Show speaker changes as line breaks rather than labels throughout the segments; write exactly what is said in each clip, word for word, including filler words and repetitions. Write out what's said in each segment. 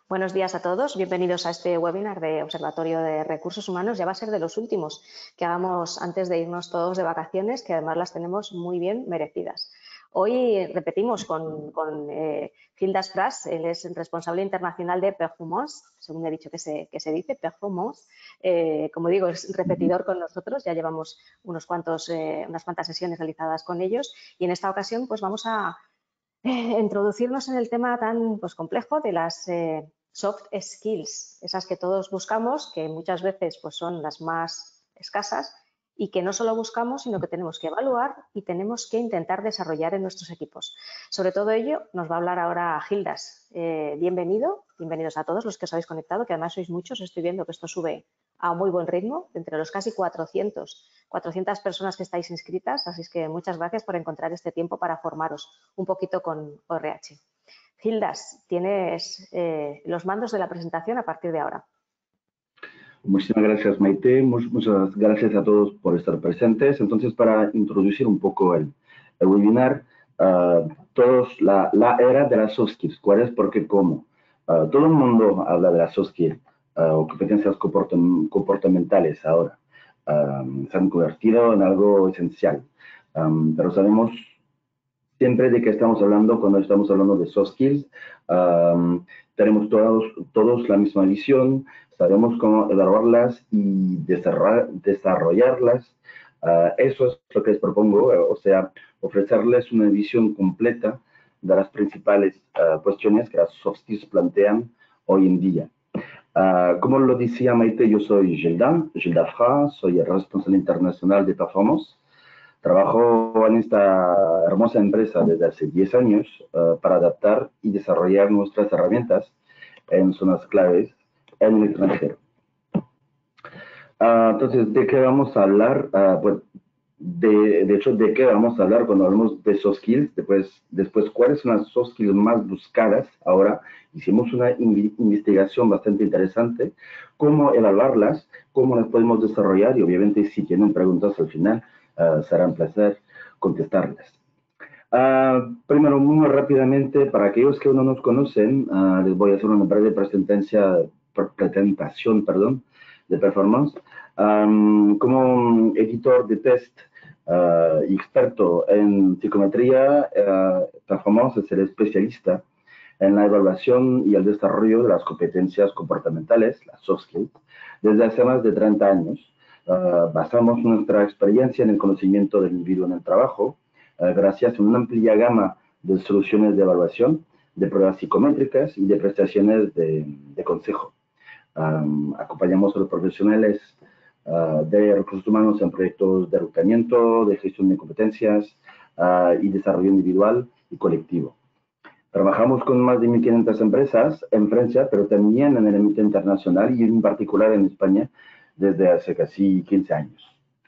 Buenos días a todos, bienvenidos a este webinar de Observatorio de Recursos Humanos. Ya va a ser de los últimos que hagamos antes de irnos todos de vacaciones, que además las tenemos muy bien merecidas. Hoy repetimos con, con eh, Gildas Pras, él es el responsable internacional de Performance, según he dicho que se, que se dice, Performance. Eh, como digo, es repetidor con nosotros, ya llevamos unos cuantos, eh, unas cuantas sesiones realizadas con ellos y en esta ocasión pues vamos a eh, introducirnos en el tema tan pues, complejo de las eh, soft skills, esas que todos buscamos, que muchas veces pues, son las más escasas y que no solo buscamos, sino que tenemos que evaluar y tenemos que intentar desarrollar en nuestros equipos. Sobre todo ello nos va a hablar ahora Gildas. Eh, bienvenido, bienvenidos a todos los que os habéis conectado, que además sois muchos. Estoy viendo que esto sube a muy buen ritmo, entre los casi cuatrocientos, cuatrocientas personas que estáis inscritas, así es que muchas gracias por encontrar este tiempo para formaros un poquito con O R H. Gildas, tienes eh, los mandos de la presentación a partir de ahora.
Muchísimas gracias, Maite. Muchas gracias a todos por estar presentes. Entonces, para introducir un poco el, el webinar, uh, todos la, la era de las soft skills, ¿cuál es? ¿Por qué? ¿Cómo? Uh, todo el mundo habla de las soft skills uh, o competencias comportamentales ahora. Um, se han convertido en algo esencial. Um, pero sabemos siempre de qué estamos hablando cuando estamos hablando de soft skills. Um, tenemos todos, todos la misma visión, sabemos cómo evaluarlas y desarrollarlas. Uh, eso es lo que les propongo, o sea, ofrecerles una visión completa de las principales uh, cuestiones que las soft skills plantean hoy en día. Uh, como lo decía Maite, yo soy Gilda, Gilda Pras, soy el responsable internacional de Performance. Trabajo en esta hermosa empresa desde hace diez años uh, para adaptar y desarrollar nuestras herramientas en zonas claves en el extranjero. Uh, entonces, ¿de qué vamos a hablar? Uh, pues, de, de hecho, ¿de qué vamos a hablar cuando hablamos de soft skills? Después, después, ¿cuáles son las soft skills más buscadas? Ahora, hicimos una in investigación bastante interesante. ¿Cómo evaluarlas? ¿Cómo las podemos desarrollar? Y obviamente, si tienen preguntas al final, Uh, será un placer contestarles. Uh, primero, muy rápidamente, para aquellos que no nos conocen, uh, les voy a hacer una breve presentación, presentación perdón, de Performance. Um, como editor de test uh, y experto en psicometría, uh, Performance es el especialista en la evaluación y el desarrollo de las competencias comportamentales, las soft skills, desde hace más de treinta años. Uh, basamos nuestra experiencia en el conocimiento del individuo en el trabajo, uh, gracias a una amplia gama de soluciones de evaluación, de pruebas psicométricas y de prestaciones de, de consejo. Um, acompañamos a los profesionales uh, de recursos humanos en proyectos de reclutamiento, de gestión de competencias uh, y desarrollo individual y colectivo. Trabajamos con más de mil quinientas empresas en Francia, pero también en el ámbito internacional y en particular en España, desde hace casi quince años.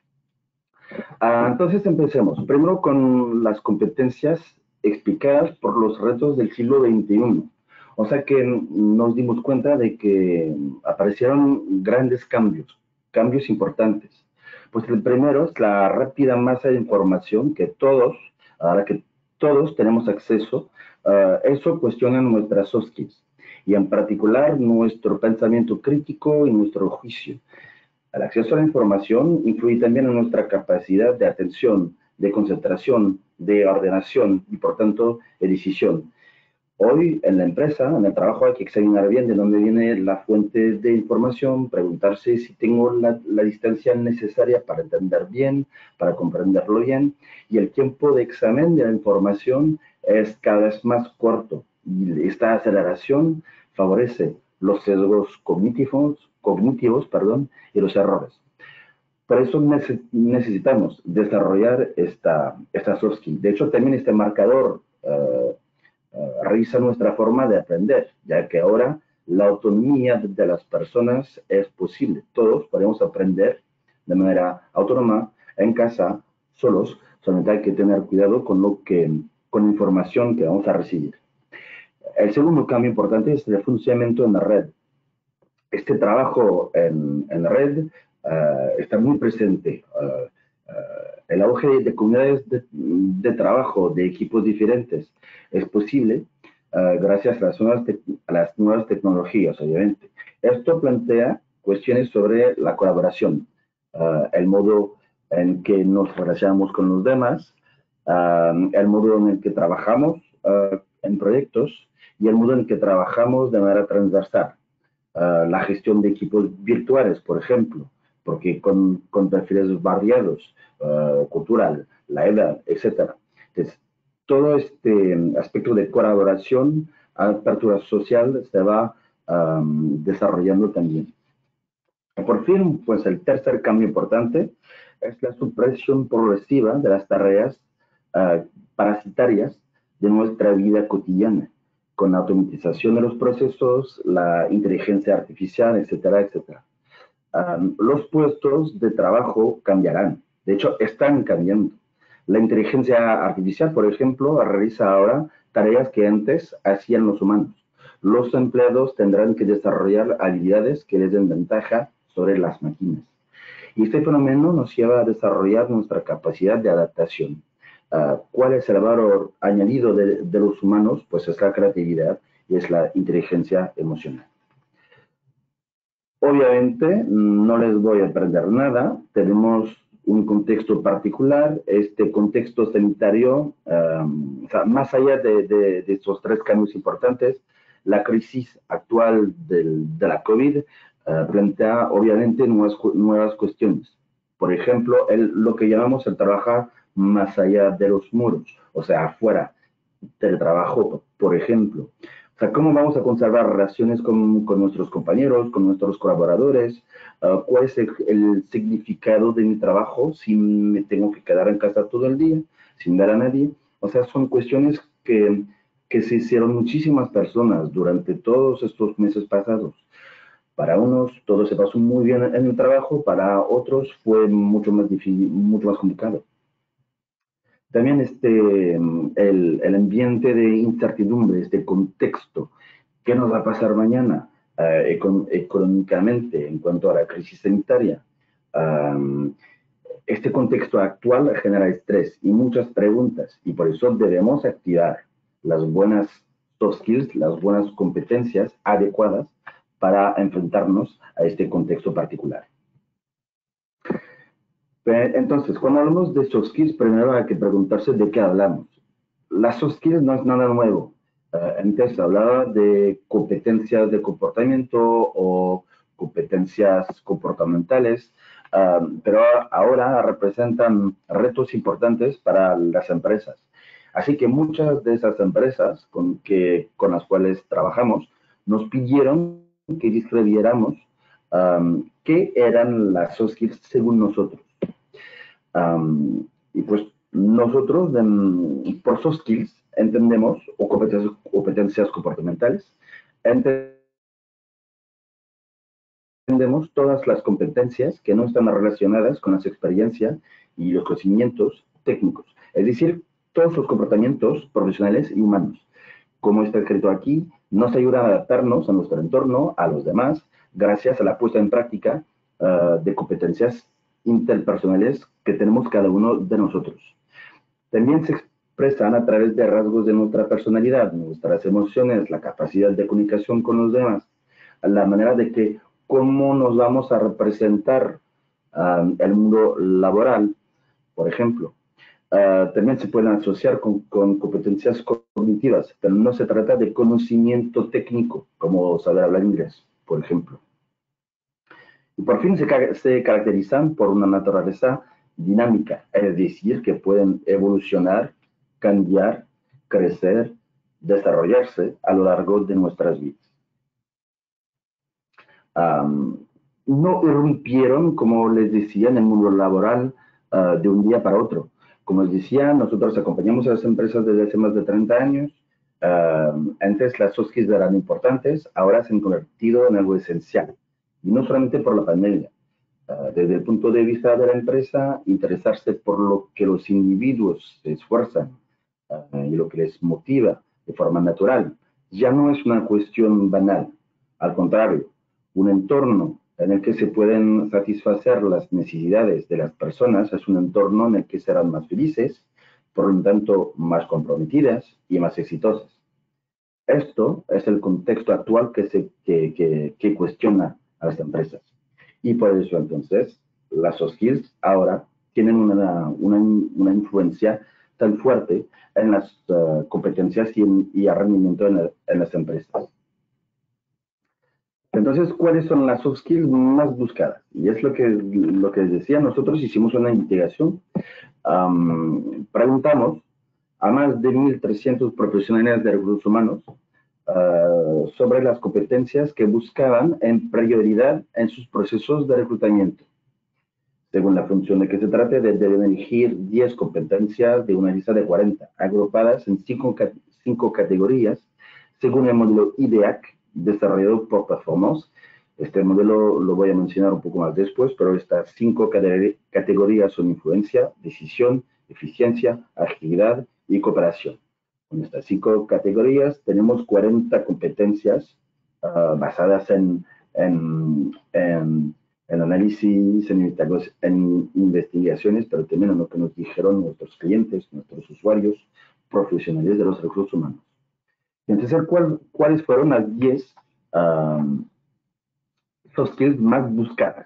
Ah, entonces empecemos. Primero con las competencias explicadas por los retos del siglo veintiuno. O sea que nos dimos cuenta de que aparecieron grandes cambios, cambios importantes. Pues el primero es la rápida masa de información que todos, ahora que todos tenemos acceso, uh, eso cuestiona nuestras soft skills y en particular nuestro pensamiento crítico y nuestro juicio. El acceso a la información influye también en nuestra capacidad de atención, de concentración, de ordenación y, por tanto, de decisión. Hoy, en la empresa, en el trabajo, hay que examinar bien de dónde viene la fuente de información, preguntarse si tengo la, la distancia necesaria para entender bien, para comprenderlo bien, y el tiempo de examen de la información es cada vez más corto. Y esta aceleración favorece los sesgos cognitivos, cognitivos perdón, y los errores. Por eso necesitamos desarrollar esta, esta soft skill. De hecho, también este marcador uh, uh, revisa nuestra forma de aprender, ya que ahora la autonomía de las personas es posible. Todos podemos aprender de manera autónoma, en casa, solos. Solamente hay que tener cuidado con, lo que, con la información que vamos a recibir. El segundo cambio importante es el funcionamiento en la red. Este trabajo en, en red uh, está muy presente. Uh, uh, el auge de comunidades de, de trabajo, de equipos diferentes, es posible uh, gracias a las, nuevas a las nuevas tecnologías, obviamente. Esto plantea cuestiones sobre la colaboración, uh, el modo en que nos relacionamos con los demás, uh, el modo en el que trabajamos uh, en proyectos y el modo en que trabajamos de manera transversal. Uh, la gestión de equipos virtuales, por ejemplo, porque con, con perfiles variados, uh, cultural, la edad, etcétera. Entonces, todo este aspecto de colaboración, apertura social, se va um, desarrollando también. Y por fin, pues el tercer cambio importante es la supresión progresiva de las tareas uh, parasitarias de nuestra vida cotidiana, con la automatización de los procesos, la inteligencia artificial, etcétera, etcétera. Um, los puestos de trabajo cambiarán. De hecho, están cambiando. La inteligencia artificial, por ejemplo, realiza ahora tareas que antes hacían los humanos. Los empleados tendrán que desarrollar habilidades que les den ventaja sobre las máquinas. Y este fenómeno nos lleva a desarrollar nuestra capacidad de adaptación. Uh, ¿Cuál es el valor añadido de, de los humanos? Pues es la creatividad y es la inteligencia emocional. Obviamente, no les voy a aprender nada. Tenemos un contexto particular. Este contexto sanitario, um, o sea, más allá de, de, de estos tres cambios importantes, la crisis actual del, de la COVID uh, plantea, obviamente, nuevas, nuevas cuestiones. Por ejemplo, el, lo que llamamos el trabajar más allá de los muros, o sea, afuera del trabajo, por ejemplo. O sea, ¿cómo vamos a conservar relaciones con, con nuestros compañeros, con nuestros colaboradores? Uh, ¿Cuál es el, el significado de mi trabajo si me tengo que quedar en casa todo el día, sin ver a nadie? O sea, son cuestiones que, que se hicieron muchísimas personas durante todos estos meses pasados. Para unos todo se pasó muy bien en el trabajo, para otros fue mucho más difícil, mucho más complicado. También este, el, el ambiente de incertidumbre, este contexto, ¿qué nos va a pasar mañana uh, econ económicamente en cuanto a la crisis sanitaria? Um, este contexto actual genera estrés y muchas preguntas, y por eso debemos activar las buenas soft skills, las buenas competencias adecuadas para enfrentarnos a este contexto particular. Entonces, cuando hablamos de soft skills, primero hay que preguntarse de qué hablamos. Las soft skills no es nada nuevo. Uh, antes se hablaba de competencias de comportamiento o competencias comportamentales, uh, pero ahora representan retos importantes para las empresas. Así que muchas de esas empresas con, que, con las cuales trabajamos nos pidieron que describiéramos um, qué eran las soft skills según nosotros. Um, y pues nosotros, de, por soft skills, entendemos, o competencias, competencias comportamentales, entendemos todas las competencias que no están relacionadas con las experiencias y los conocimientos técnicos. Es decir, todos los comportamientos profesionales y humanos. Como está escrito aquí, nos ayudan a adaptarnos a nuestro entorno, a los demás, gracias a la puesta en práctica uh, de competencias interpersonales que tenemos cada uno de nosotros. También se expresan a través de rasgos de nuestra personalidad, nuestras emociones, la capacidad de comunicación con los demás, la manera de que cómo nos vamos a representar uh, el mundo laboral, por ejemplo. Uh, también se pueden asociar con, con competencias cognitivas, pero no se trata de conocimiento técnico, como saber hablar inglés, por ejemplo. Y por fin se, se caracterizan por una naturaleza dinámica, es decir, que pueden evolucionar, cambiar, crecer, desarrollarse a lo largo de nuestras vidas. Um, no irrumpieron, como les decía, en el mundo laboral uh, de un día para otro. Como les decía, nosotros acompañamos a las empresas desde hace más de treinta años. Uh, antes las soft skills eran importantes, ahora se han convertido en algo esencial. Y no solamente por la pandemia. Uh, desde el punto de vista de la empresa, interesarse por lo que los individuos se esfuerzan uh, y lo que les motiva de forma natural, ya no es una cuestión banal. Al contrario, un entorno en el que se pueden satisfacer las necesidades de las personas es un entorno en el que serán más felices, por lo tanto más comprometidas y más exitosas. esto es el contexto actual que, se, que, que, que cuestiona a las empresas. Y por eso, entonces, las soft skills ahora tienen una, una, una influencia tan fuerte en las uh, competencias y, en, y el rendimiento en, la, en las empresas. Entonces, ¿cuáles son las soft skills más buscadas? Y es lo que, lo que les decía, nosotros hicimos una investigación, um, preguntamos a más de mil trescientos profesionales de recursos humanos uh, sobre las competencias que buscaban en prioridad en sus procesos de reclutamiento. Según la función de que se trate, deben elegir diez competencias de una lista de cuarenta, agrupadas en cinco, cinco categorías, según el modelo I D E A C, desarrollado por Performance. Este modelo lo voy a mencionar un poco más después, pero estas cinco categorías son influencia, decisión, eficiencia, agilidad y cooperación. Con estas cinco categorías tenemos cuarenta competencias uh, basadas en, en, en en análisis, en, en investigaciones, pero también en lo que nos dijeron nuestros clientes, nuestros usuarios, profesionales de los recursos humanos. Entonces, ¿cuál, ¿cuáles fueron las diez um, soft skills más buscadas?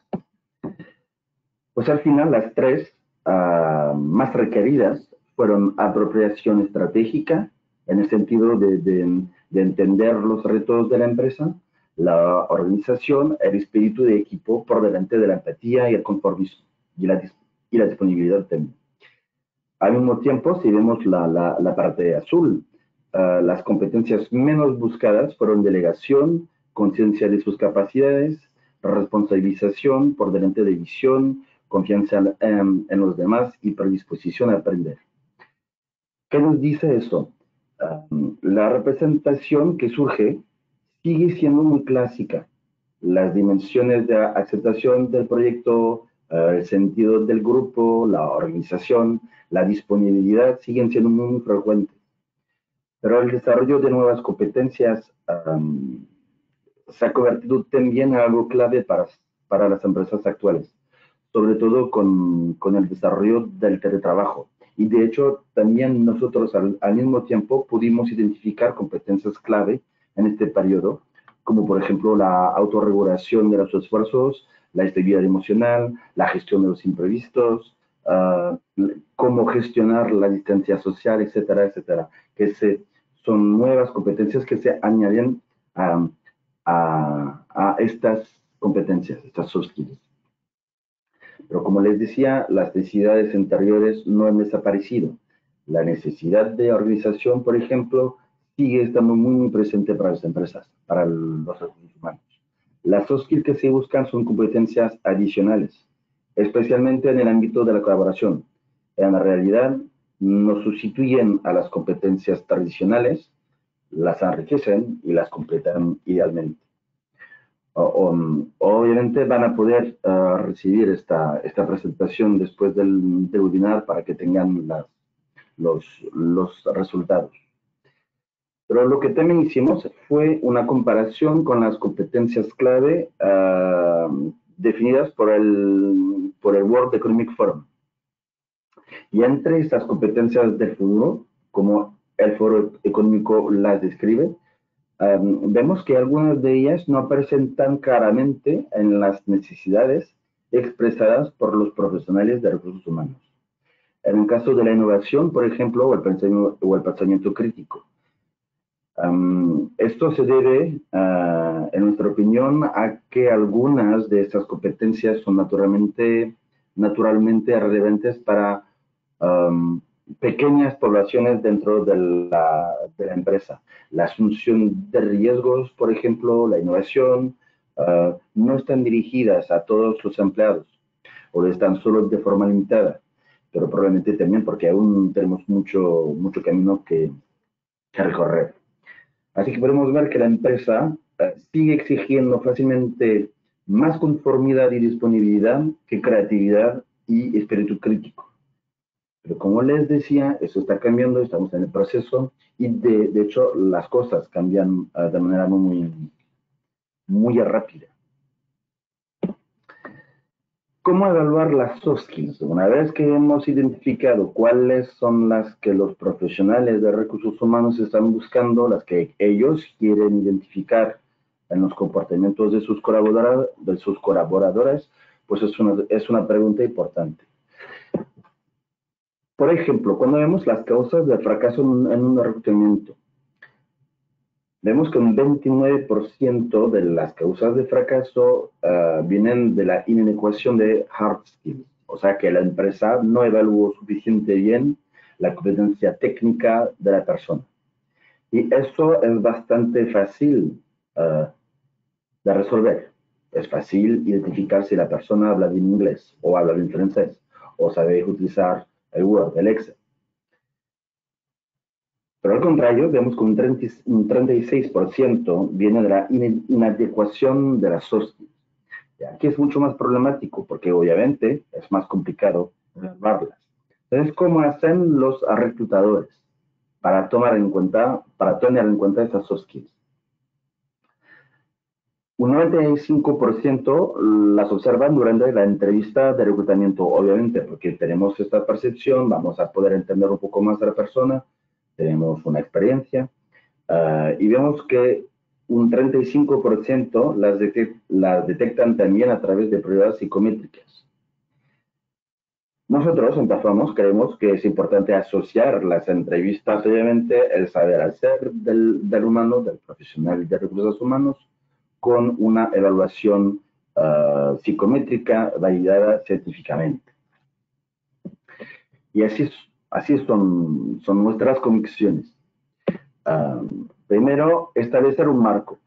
Pues al final las tres uh, más requeridas fueron apropiación estratégica, en el sentido de, de, de entender los retos de la empresa, la organización, el espíritu de equipo por delante de la empatía y el conformismo y la, y la disponibilidad también. Al mismo tiempo, si vemos la, la, la parte azul, uh, las competencias menos buscadas fueron delegación, conciencia de sus capacidades, responsabilización por delante de visión, confianza en, en los demás y predisposición a aprender. ¿Qué nos dice eso? Uh, la representación que surge sigue siendo muy clásica. Las dimensiones de aceptación del proyecto, uh, el sentido del grupo, la organización, la disponibilidad siguen siendo muy, muy frecuentes. Pero el desarrollo de nuevas competencias um, se ha convertido también en algo clave para, para las empresas actuales, sobre todo con, con el desarrollo del teletrabajo. Y de hecho, también nosotros al, al mismo tiempo pudimos identificar competencias clave en este periodo, como por ejemplo la autorregulación de los esfuerzos, la estabilidad emocional, la gestión de los imprevistos, uh, cómo gestionar la distancia social, etcétera, etcétera, que se, son nuevas competencias que se añaden a, a, a estas competencias, estas soft skills. Pero como les decía, las necesidades anteriores no han desaparecido. La necesidad de organización, por ejemplo, sigue estando muy, muy presente para las empresas, para los recursos humanos. Las soft skills que se buscan son competencias adicionales, especialmente en el ámbito de la colaboración. En la realidad, no sustituyen a las competencias tradicionales, las enriquecen y las completan idealmente. Um, obviamente van a poder uh, recibir esta, esta presentación después del, del webinar para que tengan las, los, los resultados. Pero lo que también hicimos fue una comparación con las competencias clave uh, definidas por el, por el World Economic Forum. Y entre estas competencias del futuro, como el Foro Económico las describe, Um, vemos que algunas de ellas no aparecen tan claramente en las necesidades expresadas por los profesionales de recursos humanos. En el caso de la innovación, por ejemplo, o el pensamiento, o el pensamiento crítico. Um, esto se debe, uh, en nuestra opinión, a que algunas de estas competencias son naturalmente, naturalmente relevantes para um, pequeñas poblaciones dentro de la, de la empresa. La asunción de riesgos, por ejemplo, la innovación, uh, no están dirigidas a todos los empleados o están solo de forma limitada, pero probablemente también porque aún tenemos mucho, mucho camino que, que recorrer. Así que podemos ver que la empresa uh, sigue exigiendo fácilmente más conformidad y disponibilidad que creatividad y espíritu crítico. Pero como les decía, eso está cambiando, estamos en el proceso y de, de hecho las cosas cambian uh, de manera muy, muy rápida. ¿Cómo evaluar las soft skills? Una vez que hemos identificado cuáles son las que los profesionales de recursos humanos están buscando, las que ellos quieren identificar en los comportamientos de sus, colaboradores, de sus colaboradores, pues es una, es una pregunta importante. Por ejemplo, cuando vemos las causas del fracaso en, en un reclutamiento, vemos que un veintinueve por ciento de las causas de fracaso uh, vienen de la inadecuación de hard skills, o sea que la empresa no evaluó suficiente bien la competencia técnica de la persona. Y eso es bastante fácil uh, de resolver. Es fácil identificar si la persona habla bien inglés o habla bien francés o sabe utilizar el Word, el Excel. Pero al contrario, vemos que un, treinta, un treinta y seis por ciento viene de la inadecuación de las soft skills. Aquí es mucho más problemático porque obviamente es más complicado evaluarlas. Entonces, ¿cómo hacen los reclutadores para tomar en cuenta, para tener en cuenta estas soft skills? Un noventa y cinco por ciento las observan durante la entrevista de reclutamiento, obviamente, porque tenemos esta percepción, vamos a poder entender un poco más a la persona, tenemos una experiencia, uh, y vemos que un treinta y cinco por ciento las, detect las detectan también a través de pruebas psicométricas. Nosotros en Performance creemos que es importante asociar las entrevistas, obviamente, el saber hacer del, del humano, del profesional de recursos humanos, con una evaluación uh, psicométrica validada científicamente. Y así, así son, son nuestras convicciones. Uh, primero, establecer un marco.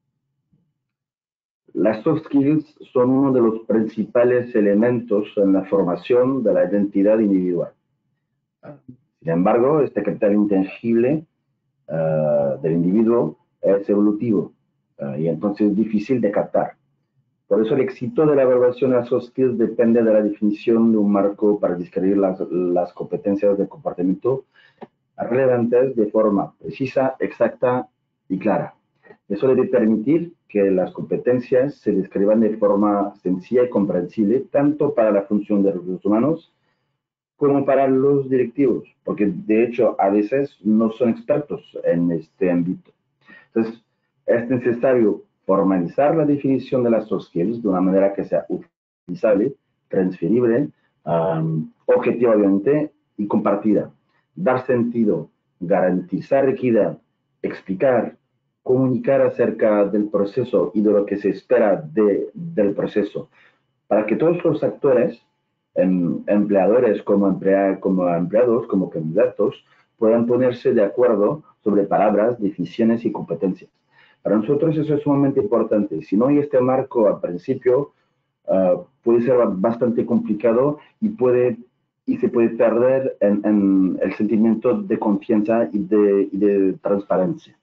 Las soft skills son uno de los principales elementos en la formación de la identidad individual. Sin embargo, este capital intangible uh, del individuo es evolutivo uh, y entonces es difícil de captar. Por eso el éxito de la evaluación de las soft skills depende de la definición de un marco para describir las, las competencias de comportamiento relevantes de forma precisa, exacta y clara. Eso debe permitir que las competencias se describan de forma sencilla y comprensible, tanto para la función de recursos humanos como para los directivos, porque de hecho a veces no son expertos en este ámbito. Entonces, es necesario formalizar la definición de las soft skills de una manera que sea utilizable, transferible, um, objetiva obviamente y compartida. Dar sentido, garantizar equidad, explicar, comunicar acerca del proceso y de lo que se espera de, del proceso, para que todos los actores, em, empleadores como, emplea, como empleados, como candidatos, puedan ponerse de acuerdo sobre palabras, definiciones y competencias. Para nosotros eso es sumamente importante. Si no hay este marco al principio, uh, puede ser bastante complicado y, puede, y se puede perder en, en el sentimiento de confianza y de, y de transparencia.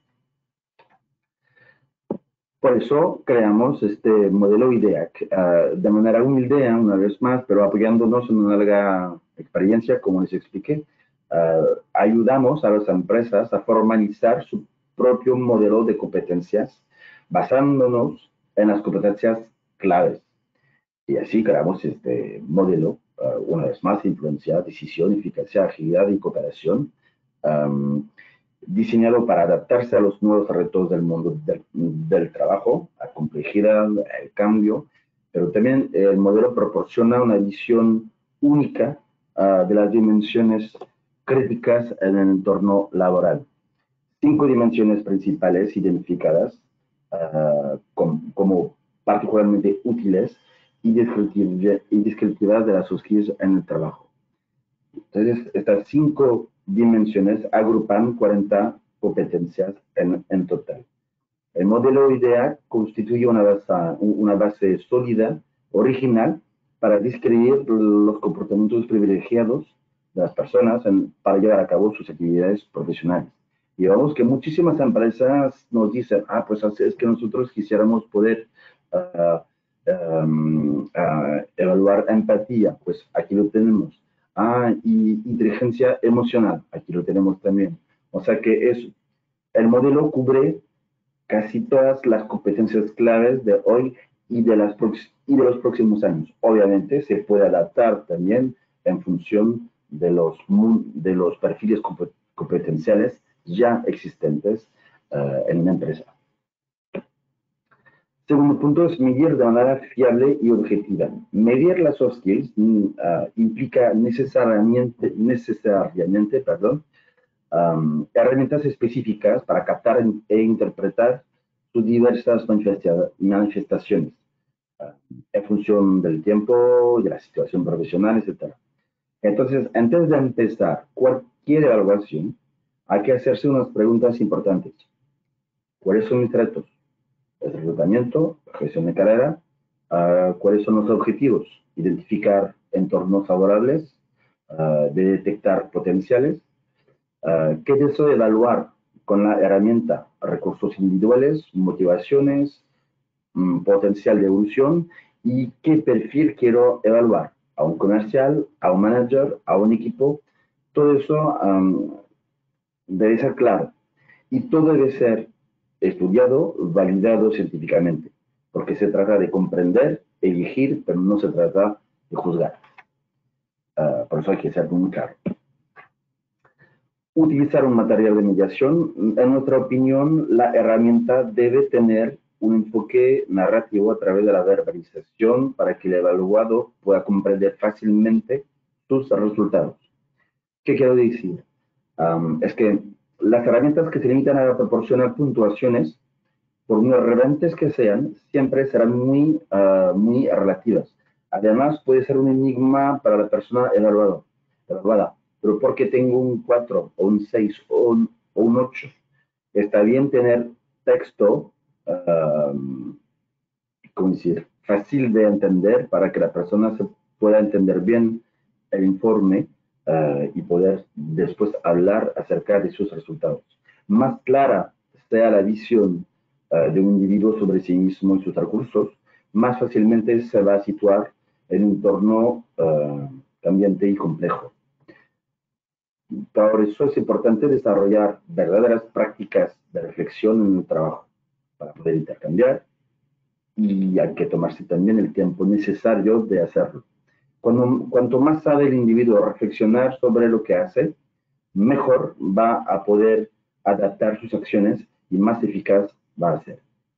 Por eso creamos este modelo IDEAC, uh, de manera humilde, una vez más, pero apoyándonos en una larga experiencia, como les expliqué. Uh, ayudamos a las empresas a formalizar su propio modelo de competencias basándonos en las competencias claves. Y así creamos este modelo, uh, una vez más, influencia, decisión, eficacia, agilidad y cooperación, um, diseñado para adaptarse a los nuevos retos del mundo del, del trabajo, a complejidad, el cambio, pero también el modelo proporciona una visión única uh, de las dimensiones críticas en el entorno laboral. Cinco dimensiones principales identificadas uh, com, como particularmente útiles y, descriptiv y descriptivas de las soft skills en el trabajo. Entonces, estas cinco dimensiones agrupan cuarenta competencias en, en total. El modelo IDEAC constituye una base, una base sólida, original, para describir los comportamientos privilegiados de las personas en, para llevar a cabo sus actividades profesionales. Y vemos que muchísimas empresas nos dicen, ah, pues es que nosotros quisiéramos poder uh, um, uh, evaluar empatía, pues aquí lo tenemos. Ah, y inteligencia emocional, aquí lo tenemos también. O sea que es, el modelo cubre casi todas las competencias claves de hoy y de las y de los próximos años. Obviamente se puede adaptar también en función de los, de los perfiles competenciales ya existentes uh, en una empresa. Segundo punto es medir de manera fiable y objetiva. Medir las soft skills uh, implica necesariamente, necesariamente perdón, um, herramientas específicas para captar e interpretar sus diversas manifestaciones uh, en función del tiempo, de la situación profesional, etcétera. Entonces, antes de empezar cualquier evaluación, hay que hacerse unas preguntas importantes. ¿Cuáles son mis retos? El reclutamiento, gestión de carrera, uh, ¿cuáles son los objetivos? Identificar entornos favorables, uh, de detectar potenciales. Uh, ¿Qué deseo evaluar con la herramienta? Recursos individuales, motivaciones, um, potencial de evolución y qué perfil quiero evaluar. A un comercial, a un manager, a un equipo, todo eso um, debe ser claro. Y todo debe ser estudiado, validado científicamente, porque se trata de comprender, elegir, pero no se trata de juzgar. Uh, por eso hay que ser muy claro. Utilizar un material de mediación, en nuestra opinión, la herramienta debe tener un enfoque narrativo a través de la verbalización para que el evaluado pueda comprender fácilmente sus resultados. ¿Qué quiero decir? Um, es que las herramientas que se limitan a proporcionar puntuaciones, por muy relevantes que sean, siempre serán muy, uh, muy relativas. Además, puede ser un enigma para la persona evaluada, evaluada. Pero porque tengo un cuatro, o un seis, o un, o un ocho, está bien tener texto, uh, ¿cómo decir?, fácil de entender para que la persona se pueda entender bien el informe uh, y poder después hablar acerca de sus resultados. Más clara sea la visión uh, de un individuo sobre sí mismo y sus recursos, más fácilmente se va a situar en un entorno uh, cambiante y complejo. Por eso es importante desarrollar verdaderas prácticas de reflexión en el trabajo para poder intercambiar, y hay que tomarse también el tiempo necesario de hacerlo. Cuando, cuanto más sabe el individuo reflexionar sobre lo que hace, mejor va a poder adaptar sus acciones y más eficaz va a ser.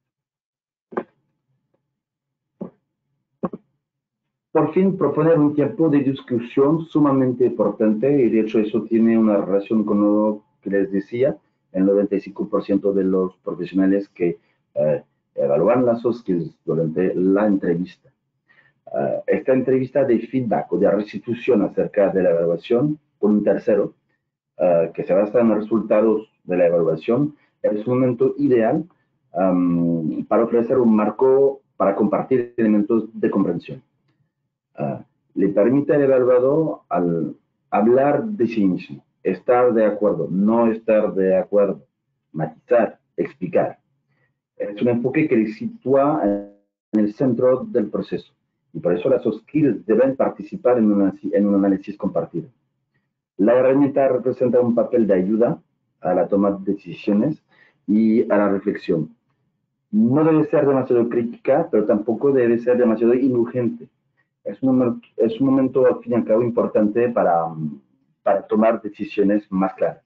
Por fin, proponer un tiempo de discusión sumamente importante, y de hecho eso tiene una relación con lo que les decía, el noventa y cinco por ciento de los profesionales que eh, evalúan las soft skills durante la entrevista. Uh, esta entrevista de feedback o de restitución acerca de la evaluación con un tercero, uh, que se basa en los resultados de la evaluación, es un momento ideal um, para ofrecer un marco para compartir elementos de comprensión. Uh, le permite al evaluador al hablar de sí mismo, estar de acuerdo, no estar de acuerdo, matizar, explicar. Es un enfoque que le sitúa en el centro del proceso, y por eso las soft skills deben participar en, una, en un análisis compartido. La herramienta representa un papel de ayuda a la toma de decisiones y a la reflexión. No debe ser demasiado crítica, pero tampoco debe ser demasiado indulgente. Es un, es un momento, al fin y al cabo, importante para, para tomar decisiones más claras.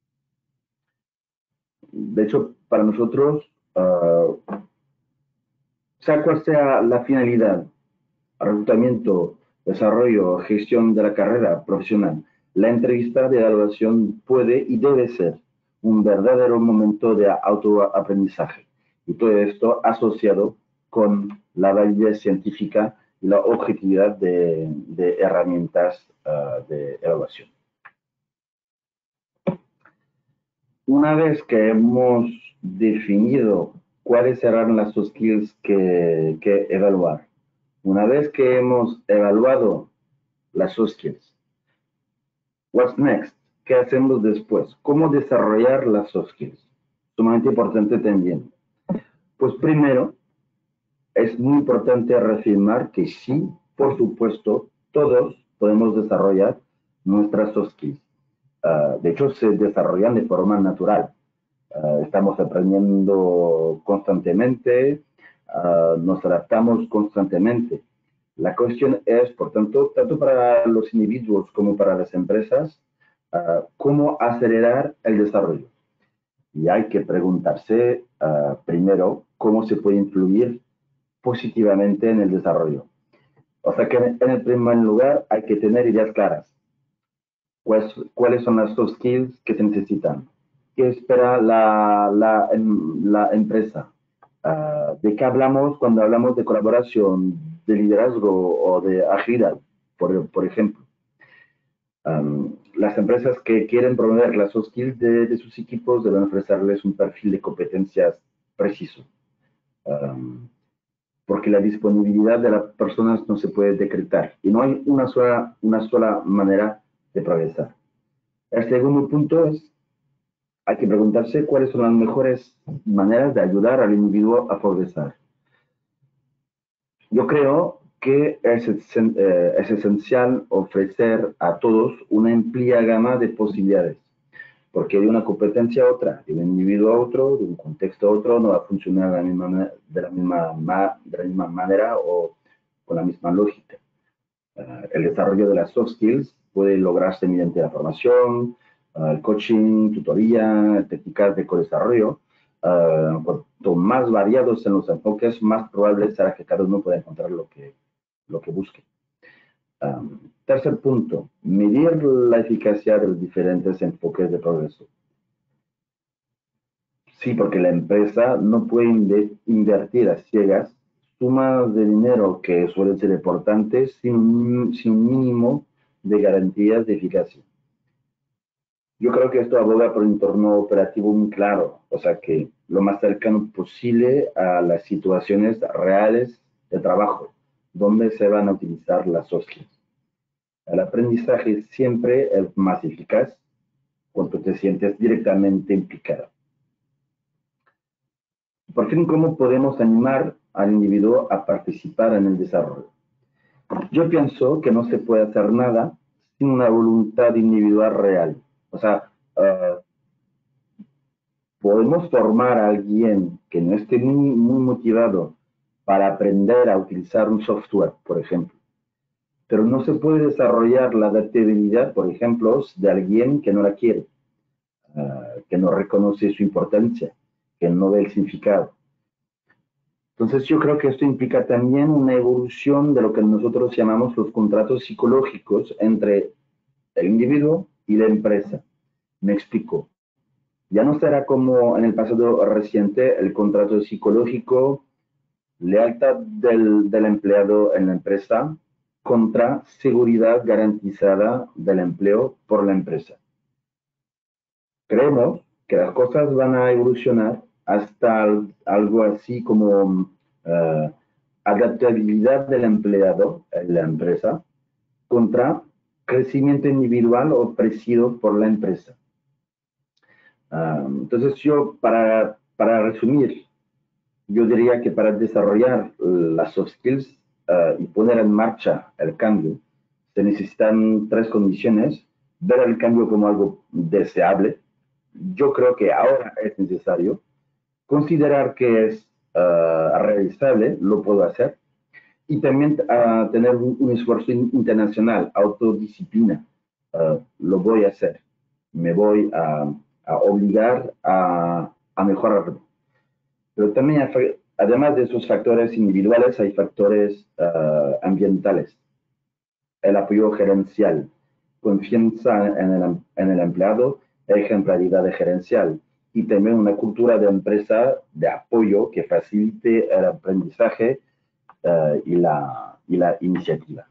De hecho, para nosotros, uh, sea cual sea la finalidad, reclutamiento, desarrollo, gestión de la carrera profesional, la entrevista de evaluación puede y debe ser un verdadero momento de autoaprendizaje. Y todo esto asociado con la validez científica y la objetividad de, de herramientas uh, de evaluación. Una vez que hemos definido cuáles serán las soft skills que, que evaluar, una vez que hemos evaluado las soft skills, what's next? ¿Qué hacemos después? ¿Cómo desarrollar las soft skills? Sumamente importante también. Pues primero, es muy importante reafirmar que sí, por supuesto, todos podemos desarrollar nuestras soft skills. Uh, de hecho, se desarrollan de forma natural. Uh, estamos aprendiendo constantemente. uh, nos adaptamos constantemente. La cuestión es, por tanto, tanto para los individuos como para las empresas, uh, cómo acelerar el desarrollo. Y hay que preguntarse uh, primero cómo se puede influir positivamente en el desarrollo. O sea que en el primer lugar hay que tener ideas claras. ¿Cuáles, cuáles son las soft skills que se necesitan? ¿Qué espera la, la, la empresa? Uh, ¿De qué hablamos cuando hablamos de colaboración, de liderazgo o de agilidad, por, por ejemplo? Um, las empresas que quieren promover las soft skills de, de sus equipos deben ofrecerles un perfil de competencias preciso. Um, porque la disponibilidad de las personas no se puede decretar y no hay una sola, una sola manera de progresar. El segundo punto es, hay que preguntarse cuáles son las mejores maneras de ayudar al individuo a progresar. Yo creo que es, eh, es esencial ofrecer a todos una amplia gama de posibilidades, porque de una competencia a otra, de un individuo a otro, de un contexto a otro, no va a funcionar de la misma, de la misma, de la misma manera o con la misma lógica. Uh, el desarrollo de las soft skills puede lograrse mediante la formación, uh, el coaching, tutoría, técnicas de co-desarrollo. Uh, cuanto más variados en los enfoques, más probable será que cada uno pueda encontrar lo que, lo que busque. Um, tercer punto, medir la eficacia de los diferentes enfoques de progreso. Sí, porque la empresa no puede invertir a ciegas sumas de dinero que suelen ser importantes sin un, sin un mínimo de garantías de eficacia. Yo creo que esto aboga por un entorno operativo muy claro, o sea que lo más cercano posible a las situaciones reales de trabajo, donde se van a utilizar las soft skills. El aprendizaje siempre es más eficaz cuando te sientes directamente implicado. Por fin, ¿cómo podemos animar al individuo a participar en el desarrollo? Yo pienso que no se puede hacer nada sin una voluntad individual real. O sea, uh, podemos formar a alguien que no esté muy, muy motivado para aprender a utilizar un software, por ejemplo. Pero no se puede desarrollar la adaptabilidad, por ejemplo, de alguien que no la quiere, uh, que no reconoce su importancia, que no ve el significado. Entonces yo creo que esto implica también una evolución de lo que nosotros llamamos los contratos psicológicos entre el individuo y la empresa. Me explico. Ya no será como en el pasado reciente el contrato psicológico, lealtad del, del empleado en la empresa contra seguridad garantizada del empleo por la empresa. Creemos que las cosas van a evolucionar hasta algo así como uh, adaptabilidad del empleado en la empresa contra crecimiento individual ofrecido por la empresa. Uh, entonces yo, para, para resumir, yo diría que para desarrollar las soft skills uh, y poner en marcha el cambio, se necesitan tres condiciones. Ver el cambio como algo deseable. Yo creo que ahora es necesario considerar que es uh, realizable, lo puedo hacer, y también uh, tener un, un esfuerzo internacional, autodisciplina, uh, lo voy a hacer, me voy a, a obligar a, a mejorarlo. Pero también, además de esos factores individuales, hay factores uh, ambientales, el apoyo gerencial, confianza en el, en el empleado, ejemplaridad gerencial y también una cultura de empresa de apoyo que facilite el aprendizaje uh, y, la, y la iniciativa.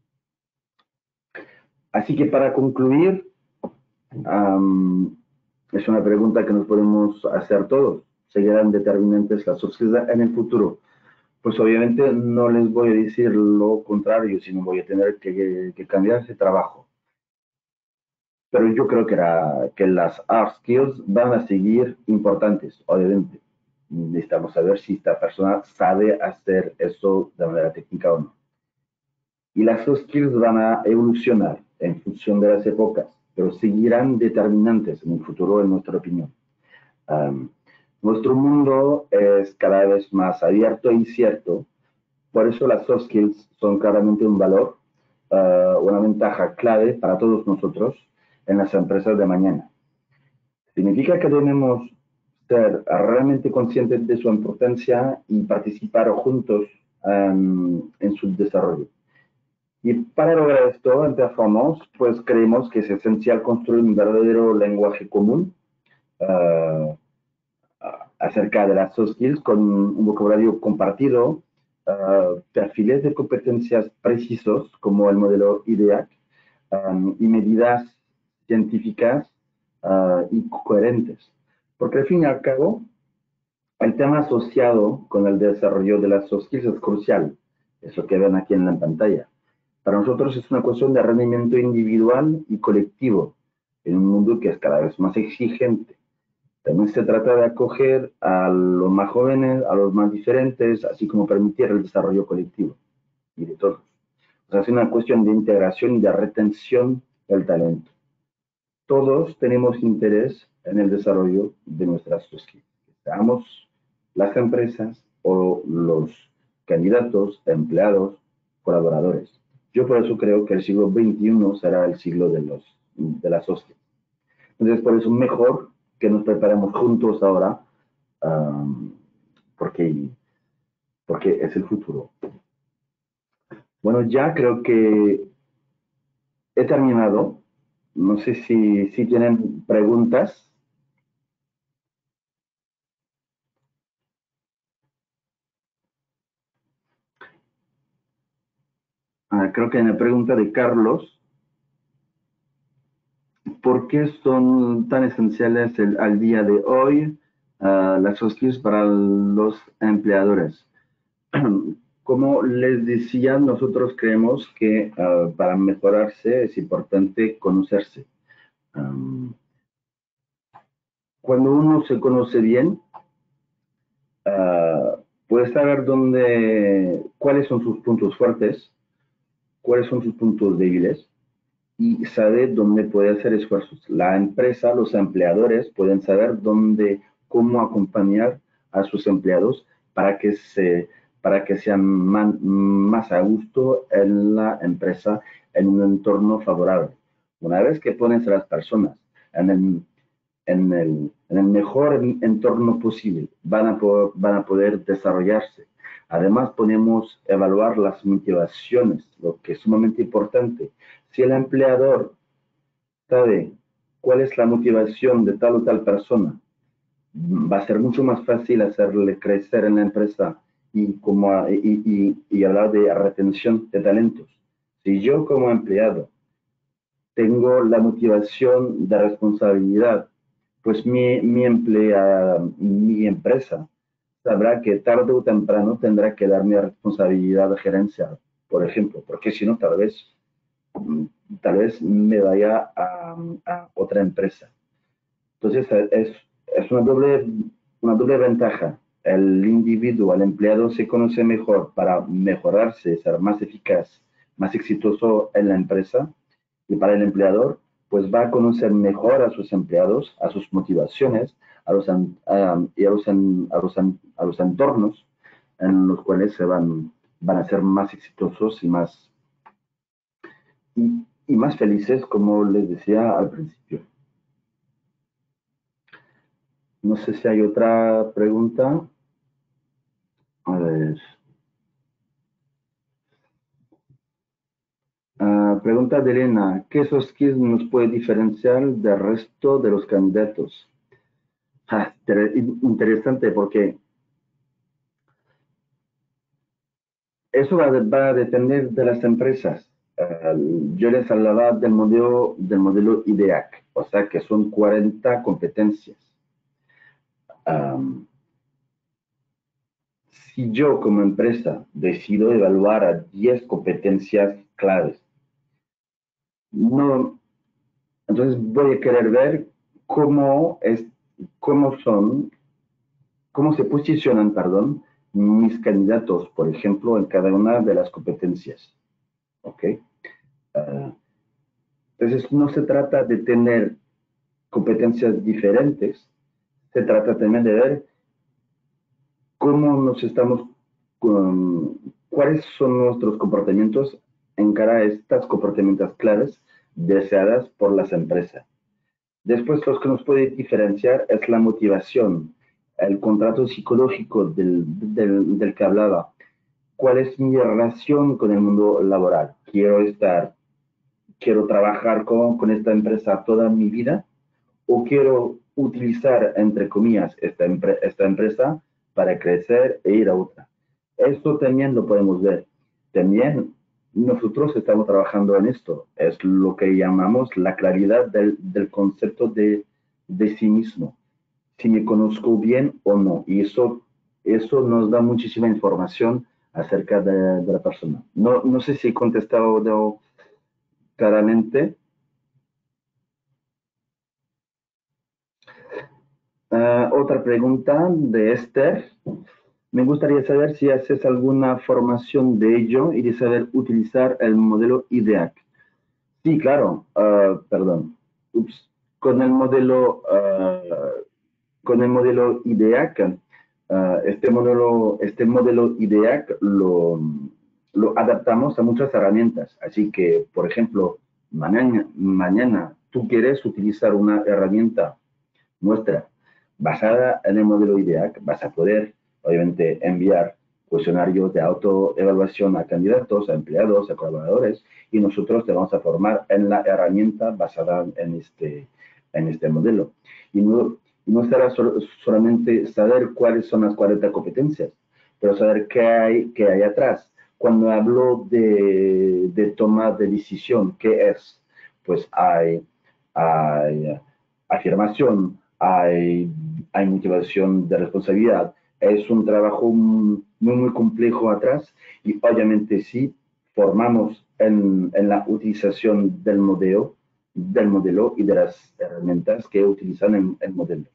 Así que para concluir, um, es una pregunta que nos podemos hacer todos. ¿Seguirán determinantes las sociedades en el futuro? Pues obviamente no les voy a decir lo contrario, sino voy a tener que, que cambiar ese trabajo. Pero yo creo que, era, que las hard skills van a seguir importantes, obviamente. Necesitamos saber si esta persona sabe hacer eso de manera técnica o no. Y las soft skills van a evolucionar en función de las épocas, pero seguirán determinantes en el futuro, en nuestra opinión. Um, Nuestro mundo es cada vez más abierto e incierto, por eso las soft skills son claramente un valor, uh, una ventaja clave para todos nosotros en las empresas de mañana. Significa que debemos ser realmente conscientes de su importancia y participar juntos um, en su desarrollo. Y para lograr esto, en Performance, pues creemos que es esencial construir un verdadero lenguaje común uh, acerca de las soft skills con un vocabulario compartido, uh, perfiles de competencias precisos como el modelo I D E A C um, y medidas científicas uh, y coherentes. Porque al fin y al cabo, el tema asociado con el desarrollo de las soft skills es crucial, eso que ven aquí en la pantalla. Para nosotros es una cuestión de rendimiento individual y colectivo en un mundo que es cada vez más exigente. También se trata de acoger a los más jóvenes, a los más diferentes, así como permitir el desarrollo colectivo y de todos. O sea, es una cuestión de integración y de retención del talento. Todos tenemos interés en el desarrollo de nuestras soft skills, seamos las empresas o los candidatos, empleados, colaboradores. Yo por eso creo que el siglo veintiuno será el siglo de, los, de las soft skills. Entonces, por eso mejor que nos preparemos juntos ahora, um, porque, porque es el futuro. Bueno, ya creo que he terminado. No sé si, si tienen preguntas. Ah, creo que hay una pregunta de Carlos. ¿Por qué son tan esenciales el, al día de hoy uh, las soft skills para los empleadores? Como les decía, nosotros creemos que uh, para mejorarse es importante conocerse. Um, cuando uno se conoce bien, uh, puede saber dónde, cuáles son sus puntos fuertes, cuáles son sus puntos débiles, y sabe dónde puede hacer esfuerzos. La empresa, los empleadores pueden saber dónde, cómo acompañar a sus empleados para que, se, para que sean man, más a gusto en la empresa, en un entorno favorable. Una vez que pones a las personas en el, en el, en el mejor entorno posible, van a, poder, van a poder desarrollarse. Además, podemos evaluar las motivaciones, lo que es sumamente importante. Si el empleador sabe cuál es la motivación de tal o tal persona, va a ser mucho más fácil hacerle crecer en la empresa y, como, y, y, y hablar de retención de talentos. Si yo como empleado tengo la motivación de responsabilidad, pues mi, mi, emplea, mi empresa sabrá que tarde o temprano tendrá que darme responsabilidad de gerencia, por ejemplo, porque si no, tal vez tal vez me vaya a, a otra empresa. Entonces, es, es una, doble, una doble ventaja. El individuo, el empleado se conoce mejor para mejorarse, ser más eficaz, más exitoso en la empresa. Y para el empleador, pues va a conocer mejor a sus empleados, a sus motivaciones, a los, a, y a los, a, los, a los entornos en los cuales se van, van a ser más exitosos y más Y, y más felices, como les decía al principio. No sé si hay otra pregunta. A ver. Uh, pregunta de Elena. ¿Qué soft skills nos puede diferenciar del resto de los candidatos? Ah, interesante porque eso va, de, va a depender de las empresas. Uh, yo les hablaba del modelo, del modelo I D E A C, o sea que son cuarenta competencias. Um, Si yo como empresa decido evaluar a diez competencias claves, no, entonces voy a querer ver cómo, es, cómo son, cómo se posicionan, perdón, mis candidatos, por ejemplo, en cada una de las competencias. ¿Ok? Uh, entonces, no se trata de tener competencias diferentes, se trata también de ver cómo nos estamos, um, cuáles son nuestros comportamientos en cara a estas comportamientos claves deseadas por las empresas. Después, lo que nos puede diferenciar es la motivación, el contrato psicológico del, del, del que hablaba. ¿Cuál es mi relación con el mundo laboral? ¿Quiero estar, quiero trabajar con, con esta empresa toda mi vida? ¿O quiero utilizar, entre comillas, esta, empre esta empresa para crecer e ir a otra? Esto también lo podemos ver. También nosotros estamos trabajando en esto. Es lo que llamamos la claridad del, del concepto de, de sí mismo. Si me conozco bien o no. Y eso, eso nos da muchísima información acerca de, de la persona. No, no sé si he contestado claramente. Uh, otra pregunta de Esther. Me gustaría saber si haces alguna formación de ello y de saber utilizar el modelo I D E A C. Sí, claro, uh, perdón. Ups. Con el modelo, uh, con el modelo I D E A C, uh, este modelo, este modelo I D E A C lo, lo adaptamos a muchas herramientas. Así que, por ejemplo, mañana, mañana tú quieres utilizar una herramienta nuestra basada en el modelo I D E A C, vas a poder, obviamente, enviar cuestionarios de autoevaluación a candidatos, a empleados, a colaboradores, y nosotros te vamos a formar en la herramienta basada en este, en este modelo. Y no, no será sol, solamente saber cuáles son las cuarenta competencias, pero saber qué hay, qué hay atrás. Cuando hablo de, de toma de decisión, ¿qué es? Pues hay, hay afirmación, hay, hay motivación de responsabilidad. Es un trabajo muy, muy complejo atrás y obviamente sí formamos en, en la utilización del modelo, del modelo y de las herramientas que utilizan en el modelo.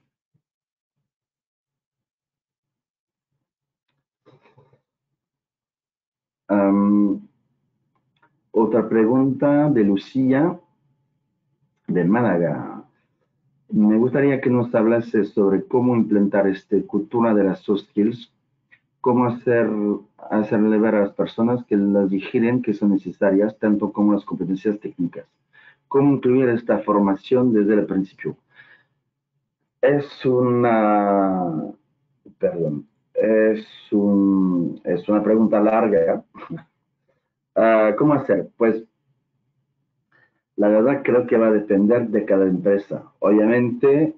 Um, otra pregunta de Lucía, de Málaga. Me gustaría que nos hablase sobre cómo implementar esta cultura de las soft skills, cómo hacer, hacerle ver a las personas que las vigilen que son necesarias, tanto como las competencias técnicas. Cómo incluir esta formación desde el principio. Es una, perdón, es, un, es una pregunta larga. Uh, ¿Cómo hacer? Pues la verdad creo que va a depender de cada empresa. Obviamente,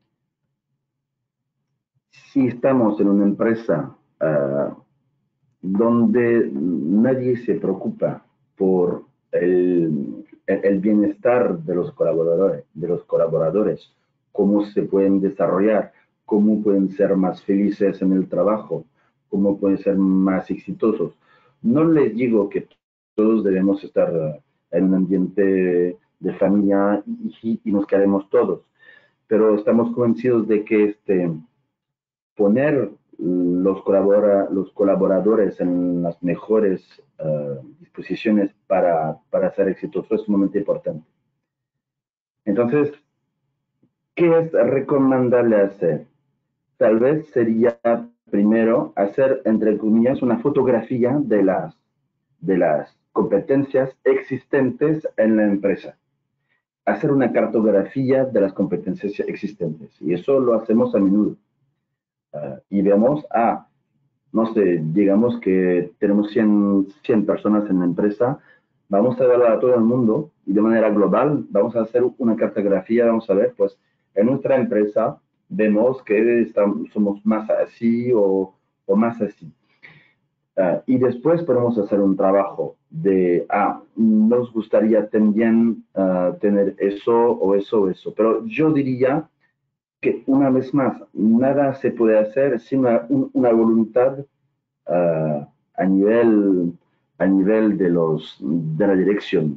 si estamos en una empresa uh, donde nadie se preocupa por el, el, bienestar de los colaboradores, de los colaboradores, cómo se pueden desarrollar, cómo pueden ser más felices en el trabajo, cómo pueden ser más exitosos. No les digo que todos debemos estar en un ambiente de familia y, y nos queremos todos, pero estamos convencidos de que este, poner los, colabora, los colaboradores en las mejores uh, disposiciones para, para ser exitosos es sumamente importante. Entonces, ¿qué es recomendable hacer? Tal vez sería primero hacer, entre comillas, una fotografía de las, de las competencias existentes en la empresa. Hacer una cartografía de las competencias existentes. Y eso lo hacemos a menudo. Uh, y vemos, ah, no sé, digamos que tenemos cien, cien personas en la empresa, vamos a evaluar a todo el mundo y de manera global vamos a hacer una cartografía, vamos a ver, pues en nuestra empresa vemos que estamos, somos más así o, o más así. Uh, y después podemos hacer un trabajo de, ah, nos gustaría también uh, tener eso o eso o eso, pero yo diría que una vez más, nada se puede hacer sin una, un, una voluntad uh, a, nivel, a nivel de, los, de la dirección.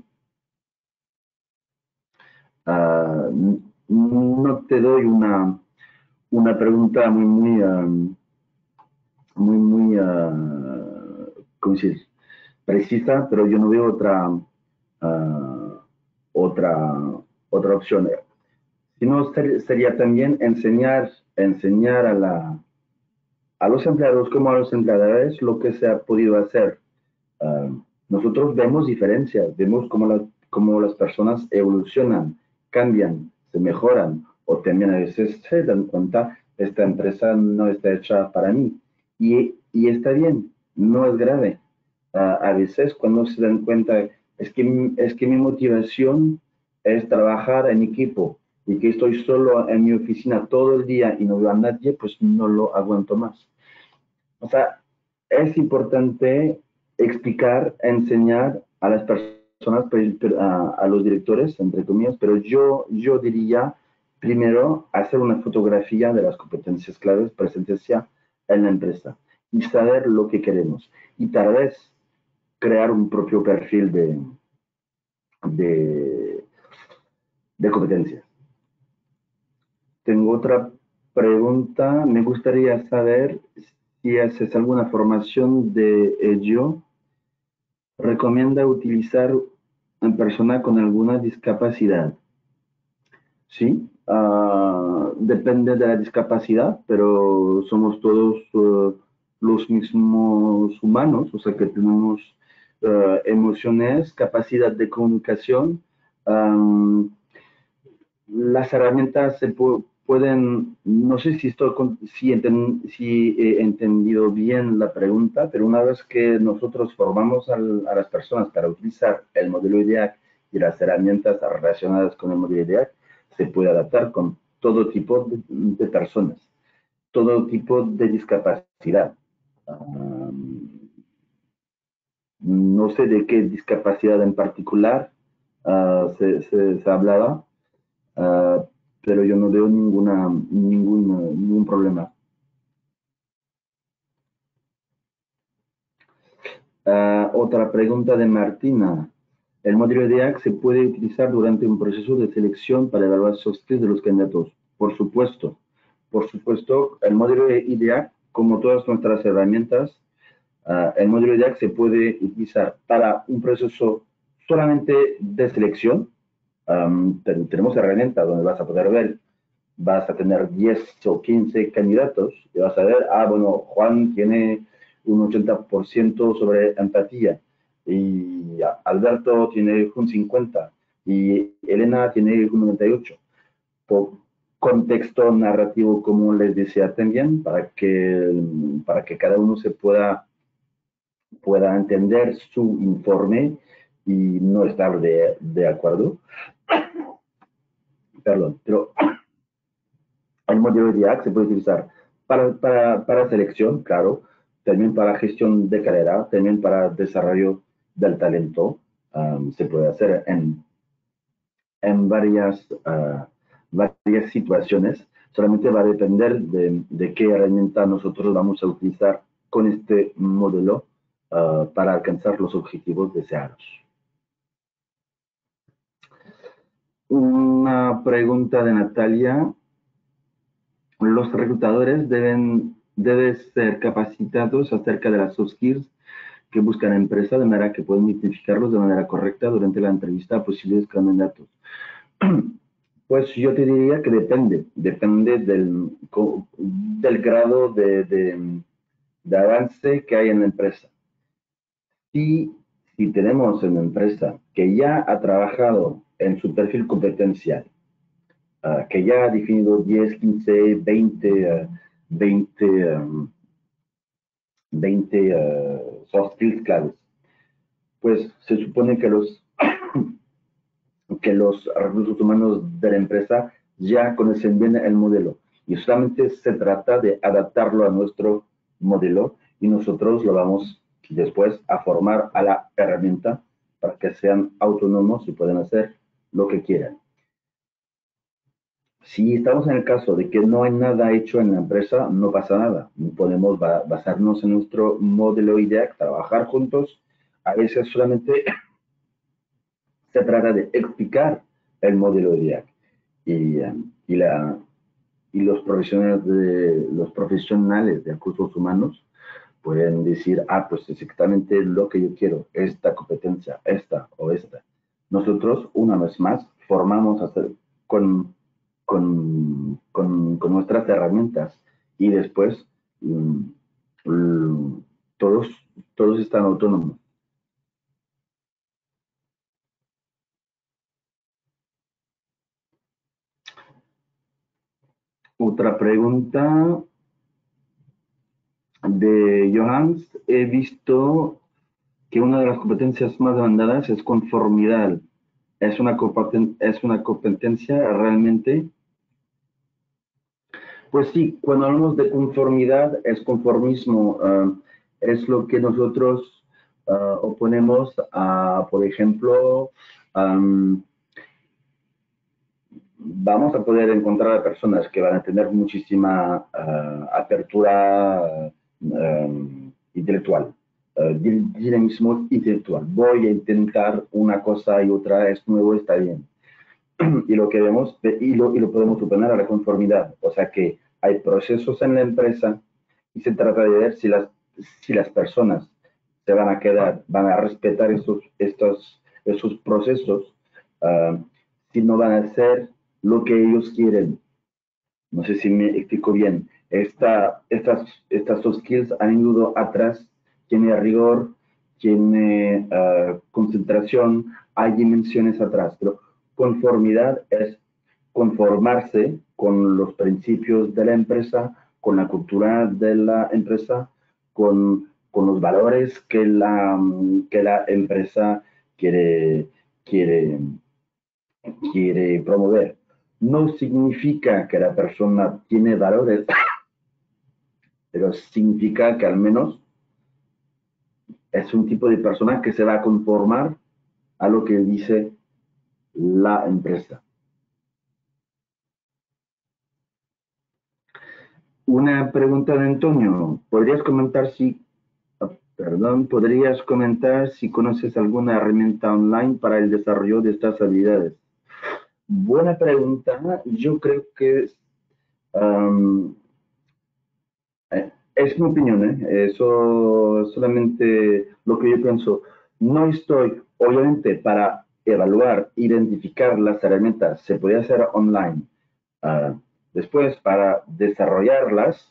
Uh, no te doy una, una pregunta muy, muy, um, muy, muy, uh, ¿cómo decir? Precisa, pero yo no veo otra, uh, otra, otra opción. Si no, sería también enseñar, enseñar a la, a los empleados como a los empleadores lo que se ha podido hacer. Uh, nosotros vemos diferencias, vemos cómo, la, cómo las personas evolucionan, cambian, se mejoran, o también a veces se dan cuenta, esta empresa no está hecha para mí. Y, y está bien, no es grave. Uh, a veces cuando se dan cuenta, es que, es que mi motivación es trabajar en equipo y que estoy solo en mi oficina todo el día y no veo a nadie, pues no lo aguanto más. O sea, es importante explicar, enseñar a las personas, a, a los directores, entre comillas, pero yo, yo diría primero hacer una fotografía de las competencias claves presentes ya en la empresa y saber lo que queremos. Y tal vez crear un propio perfil de, de, de competencias. Tengo otra pregunta. Me gustaría saber si haces alguna formación de ello. ¿Recomienda utilizar en persona con alguna discapacidad? Sí, uh, depende de la discapacidad, pero somos todos uh, los mismos humanos, o sea que tenemos uh, emociones, capacidad de comunicación. Um, las herramientas se pu pueden, no sé si, estoy con, si, enten, si he entendido bien la pregunta, pero una vez que nosotros formamos al, a las personas para utilizar el modelo I D E A C y las herramientas relacionadas con el modelo I D E A C, se puede adaptar con todo tipo de, de personas, todo tipo de discapacidad. Um, no sé de qué discapacidad en particular uh, se, se, se hablaba, uh, pero yo no veo ninguna, ningún, ningún problema. Uh, otra pregunta de Martina. ¿El modelo I D E A C se puede utilizar durante un proceso de selección para evaluar soft skills de los candidatos? Por supuesto. Por supuesto, el modelo I D E A C, como todas nuestras herramientas, uh, el modelo I D E A C se puede utilizar para un proceso solamente de selección. Um, tenemos herramientas donde vas a poder ver, vas a tener diez o quince candidatos y vas a ver, ah, bueno, Juan tiene un ochenta por ciento sobre empatía y Alberto tiene un cincuenta y Elena tiene un noventa y ocho. Por contexto narrativo, como les decía también, para que, para que cada uno se pueda, pueda entender su informe y no estar de, de acuerdo. Perdón, pero el modelo I D E A C se puede utilizar para, para, para selección, claro, también para gestión de carrera, también para desarrollo del talento. Um, se puede hacer en, en varias, uh, varias situaciones. Solamente va a depender de, de qué herramienta nosotros vamos a utilizar con este modelo uh, para alcanzar los objetivos deseados. Una pregunta de Natalia. Los reclutadores deben, deben ser capacitados acerca de las soft skills que buscan la empresa de manera que puedan identificarlos de manera correcta durante la entrevista a posibles candidatos. Pues yo te diría que depende, depende del, del grado de, de, de avance que hay en la empresa. Si, si tenemos una empresa que ya ha trabajado en su perfil competencial, Uh, que ya ha definido diez, quince, veinte, uh, veinte, um, veinte uh, soft skills claves. Pues se supone que los, que los recursos humanos de la empresa ya conocen bien el modelo y solamente se trata de adaptarlo a nuestro modelo y nosotros lo vamos después a formar a la herramienta para que sean autónomos y puedan hacer lo que quieran. Si estamos en el caso de que no hay nada hecho en la empresa, no pasa nada. Podemos basarnos en nuestro modelo I D E A C, trabajar juntos. A veces solamente se trata de explicar el modelo I D E A C. Y, y, la, y los, profesionales de, los profesionales de recursos humanos pueden decir, ah, pues es exactamente lo que yo quiero, esta competencia, esta o esta. Nosotros, una vez más, formamos hacer, con... Con, con, con nuestras herramientas y después todos, todos están autónomos. Otra pregunta de Johans. He visto que una de las competencias más demandadas es conformidad. ¿Es una, es una competencia realmente? Pues sí, cuando hablamos de conformidad, es conformismo. Uh, es lo que nosotros uh, oponemos a, por ejemplo, um, vamos a poder encontrar a personas que van a tener muchísima uh, apertura uh, intelectual, uh, dinamismo intelectual. Voy a intentar una cosa y otra, es nuevo, está bien. Y lo que vemos, y lo, y lo podemos suponer a la conformidad. O sea que hay procesos en la empresa y se trata de ver si las, si las personas se van a quedar, van a respetar estos, estos, estos procesos, uh, si no van a hacer lo que ellos quieren. No sé si me explico bien. Esta, estas, estas soft skills han ido atrás, tiene rigor, tiene uh, concentración, hay dimensiones atrás, pero conformidad es conformarse con los principios de la empresa, con la cultura de la empresa, con, con los valores que la, que la empresa quiere, quiere, quiere promover. No significa que la persona tiene valores, pero significa que al menos es un tipo de persona que se va a conformar a lo que dice la empresa. Una pregunta de Antonio. ¿Podrías comentar si, perdón, podrías comentar si conoces alguna herramienta online para el desarrollo de estas habilidades? Buena pregunta. Yo creo que um, es mi opinión, ¿eh? Eso solamente lo que yo pienso. No estoy, obviamente, para evaluar, identificar las herramientas, se puede hacer online. Uh, después, para desarrollarlas,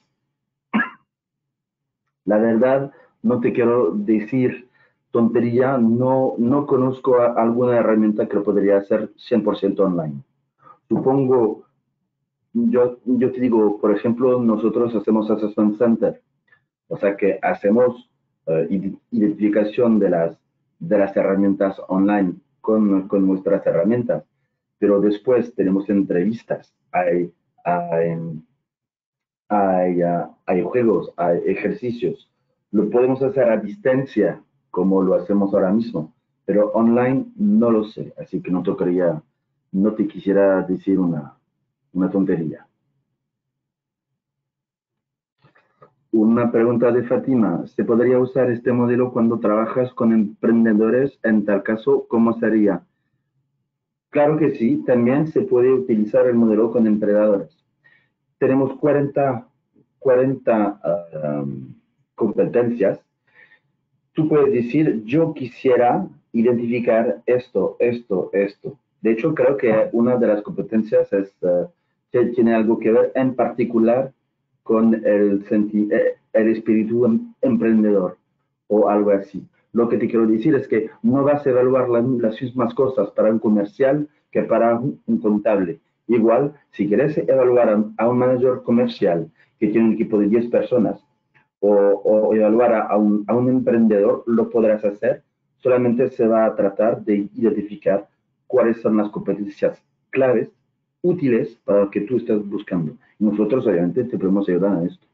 la verdad, no te quiero decir tontería, no, no conozco a, alguna herramienta que lo podría hacer cien por ciento online. Supongo, yo, yo te digo, por ejemplo, nosotros hacemos Assessment Center, o sea que hacemos uh, identificación de las, de las herramientas online con, con nuestras herramientas, pero después tenemos entrevistas, hay, hay, hay, uh, hay juegos, hay ejercicios. Lo podemos hacer a distancia, como lo hacemos ahora mismo, pero online no lo sé, así que no te quería, no te quisiera decir una, una tontería. Una pregunta de Fátima. ¿Se podría usar este modelo cuando trabajas con emprendedores? En tal caso, ¿cómo sería? Claro que sí, también se puede utilizar el modelo con emprendedores. Tenemos cuarenta, cuarenta um, competencias. Tú puedes decir, yo quisiera identificar esto, esto, esto. De hecho, creo que una de las competencias es, uh, que tiene algo que ver en particular con el, el espíritu emprendedor o algo así. Lo que te quiero decir es que no vas a evaluar la, las mismas cosas para un comercial que para un, un contable. Igual, si quieres evaluar a, a un manager comercial que tiene un equipo de diez personas o, o evaluar a, a, un, a un emprendedor, lo podrás hacer. Solamente se va a tratar de identificar cuáles son las competencias claves, útiles para lo que tú estás buscando. Y nosotros, obviamente, te podemos ayudar a esto.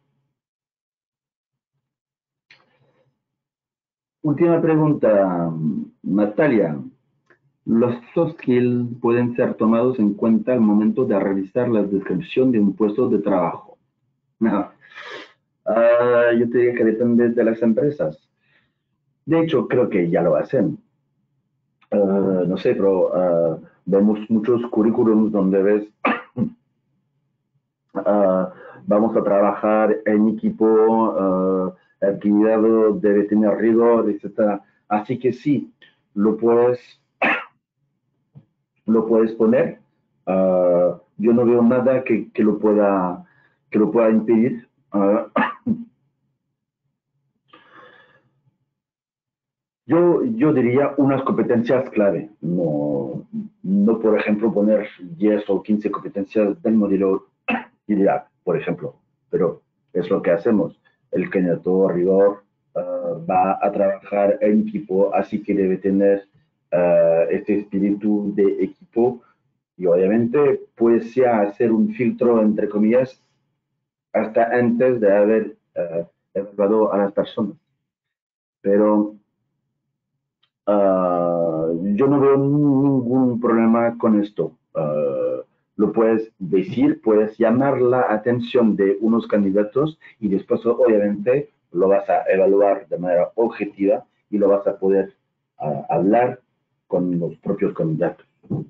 Última pregunta, Natalia. Los soft skills pueden ser tomados en cuenta al momento de realizar la descripción de un puesto de trabajo. No. Uh, yo te diría que depende de las empresas. De hecho, creo que ya lo hacen. Uh, no sé, pero uh, vemos muchos currículums donde ves, uh, vamos a trabajar en equipo, uh, actividad debe tener rigor, etcétera. Así que sí, lo puedes, lo puedes poner. Uh, yo no veo nada que, que, lo pueda, que lo pueda impedir. Uh, Yo, yo diría unas competencias clave, no, no por ejemplo poner diez o quince competencias del modelo ideal, por ejemplo, pero es lo que hacemos. El candidato a rigor uh, va a trabajar en equipo, así que debe tener uh, este espíritu de equipo y obviamente pues ya hacer un filtro, entre comillas, hasta antes de haber uh, evaluado a las personas. Pero Uh, yo no veo ningún problema con esto. Uh, lo puedes decir, puedes llamar la atención de unos candidatos y después obviamente lo vas a evaluar de manera objetiva y lo vas a poder uh, hablar con los propios candidatos.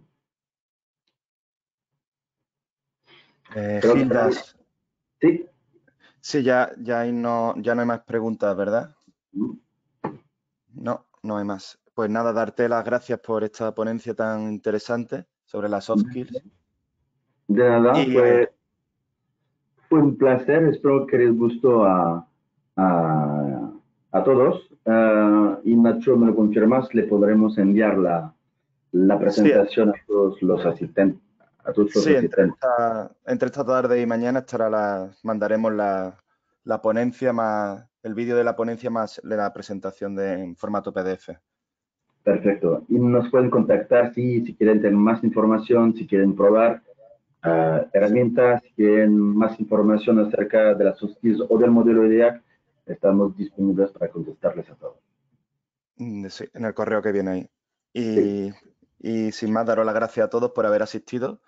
Eh,
Creo que
Gildas,
sí.
sí, ya, ya, hay no, ya no hay más preguntas, ¿verdad?
Mm.
No, no hay más. Pues nada, darte las gracias por esta ponencia tan interesante sobre las soft skills.
De nada,
Y,
fue, fue un placer. Espero que les gustó a, a, a todos. Uh, y Nacho, me lo confirmas, le podremos enviar la, la
sí,
presentación a todos los asistentes. A todos los
sí, entre
asistentes.
esta, entre esta tarde y mañana estará la, mandaremos la, la ponencia más, el vídeo de la ponencia más de la presentación de, en formato P D F.
Perfecto. Y nos pueden contactar si, si quieren tener más información, si quieren probar uh, herramientas, si quieren más información acerca de las soft skills o del modelo I D E A C, estamos disponibles para contestarles a todos.
Sí, en el correo que viene ahí. Y,
Sí.
y sin más, daros las gracias a todos por haber asistido.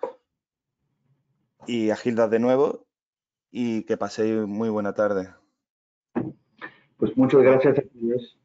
Y a Gildas de nuevo. Y que paséis muy buena tarde.
Pues muchas gracias a todos.